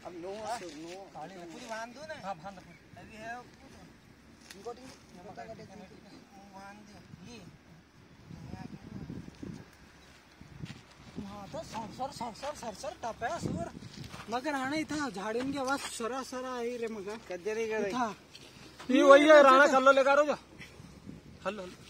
अब नो खाली पूरी बांध दो ना। हां बांध अभी है इनको ठीक पता कर दे बांध दे ये वहां तो सर टपे सुर मगर आने था झाड़िन के आवाज सरा आई रे मगर कद्दे नहीं कर ये वही है राणा कर लो लेकर आओ जा हल